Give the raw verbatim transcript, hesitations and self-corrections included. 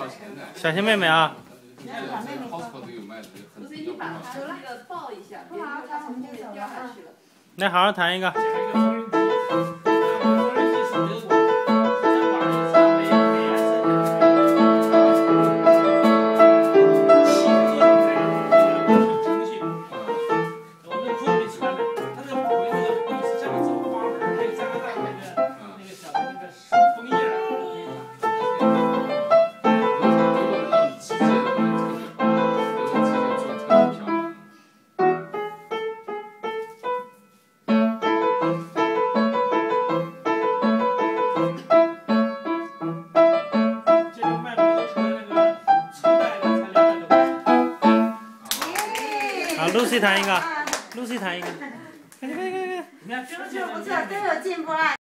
小心妹妹啊！ 不是你把它那个抱一下，别让它从后面掉下去了。 来，好好弹一个。 好 ，Lucy 弹一个 ，Lucy 弹一个，快点快点快点！ 不错不错，都有进步啊。